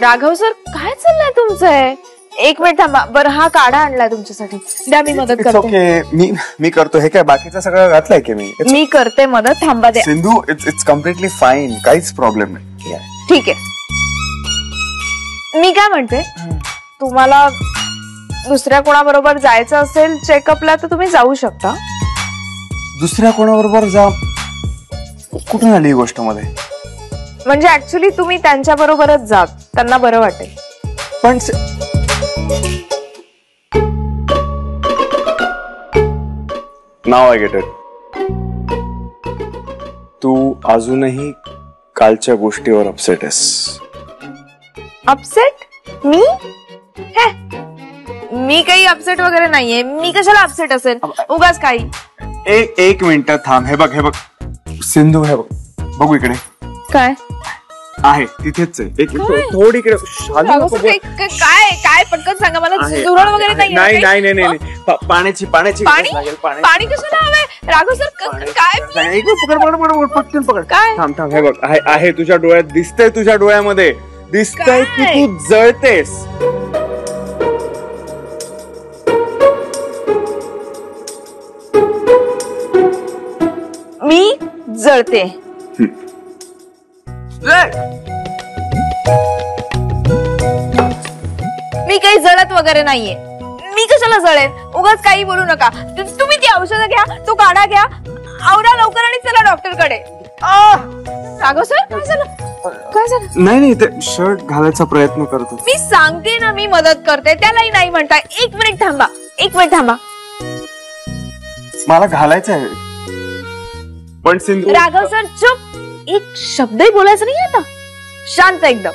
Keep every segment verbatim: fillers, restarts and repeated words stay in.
Raghav sir काय चाललंय तुमचं? एक मिनिट थांबा. बरं हा काढा आणलाय तुमच्यासाठी, द्या मी मदत करते. ओके मी मी करतो. हे काय बाकीचं सगळं घातलंय की मी मी करते मदत. थांबा द्या. Sindhu it's it's completely fine, काहीच प्रॉब्लेम नाही. ठीक आहे. मी काय म्हणते, तुम्हाला दुसऱ्या कोणाबरोबर जायचं असेल चेकअपला तर तुम्ही जाऊ शकता. दुसऱ्या कोणाबरोबर जा? कुठून आली ही गोष्ट मध्ये? म्हणजे ऍक्च्युली तुम्ही त्यांच्या बरोबरच जा, त्यांना बरं वाटेल. पण नाव आय गेट इट. तू अजूनही कालच्या गोष्टीवर अपसेट आहेस. अपसेट? मी हे मी काही अपसेट वगैरे नाहीये. मी कशाला अपसेट असेल उगाच काही. एक एक मिनिट थांब. हे बघ हे बघ सिंधू, हे बघ बघू इकडे. काय आहे? तिथेच आहे. एक थोडी इकडे. काय काय पटकन सांगा मला. धुरळ वगैरे नाही? नाही नाही नाही नाही. पाण्याची पाण्याची पाणी कशाला हवंय राघव सर? काय पकड पकड पकड पटकन पकड. काय? थांब थांब. हे बघ आहे आहे तुझ्या डोळ्यात दिसतंय. तुझ्या डोळ्यामध्ये दिसतंय की तू जळतेस. मी जळते? मी काही जळत वगैरे नाहीये. मी कशाला जळेन? उगाच काही बोलू नका. तुम्ही ती औषधं घ्या, तो काढा घ्या, आवरा लवकर आणि चला डॉक्टर कडे. राघव सर काय झालं? काय झालं? नाही नाही ते शर्ट घालायचा प्रयत्न करतो. मी सांगते ना मी मदत करते, त्यालाही नाही म्हणताय. एक मिनिट थांबा, एक मिनिट थांबा. मला घालायचं आहे. पण सिंधू. राघव सर चुप. एक शब्दही बोलायचं नाही आता. शांत एकदम.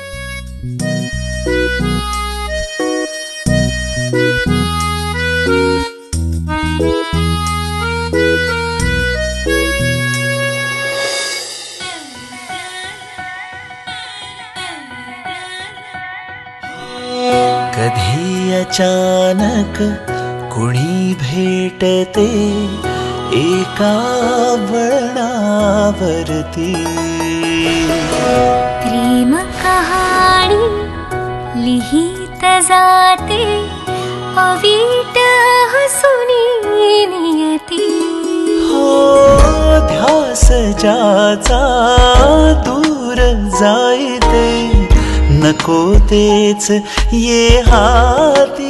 कधी अचानक कुणी भेटते एका वळणावरती. प्रेम कहाणी लिहित जाते अवीट हसुनी नियती. हो ध्यास ज्याचा दूर जायते नको तेच ये हाती.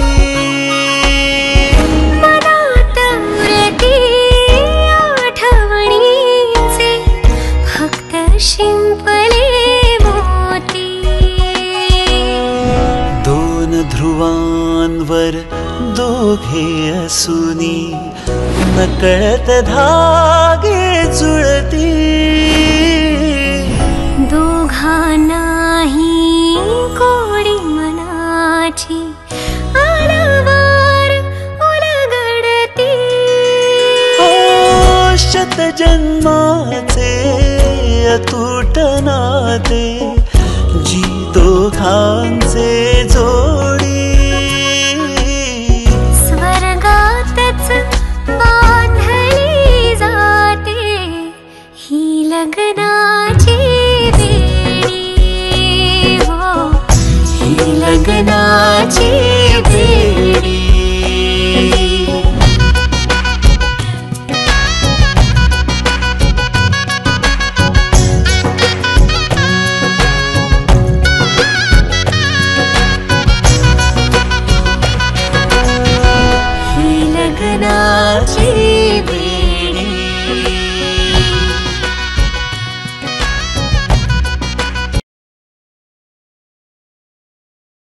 शिंपले मोती. दोन ध्रुवांवर दोघे असुनी नकळत धागे जुळती. दोघांनाही कोडी मनाची आरवार उलगडती. ओ शत जन्माचे अतूट नाते जी दोघांचे जोडी. स्वर्गातच बांधली जाते ही लग्नाची बेडी. हो ही लग्नाची बेडी. लग्नाची बेडी.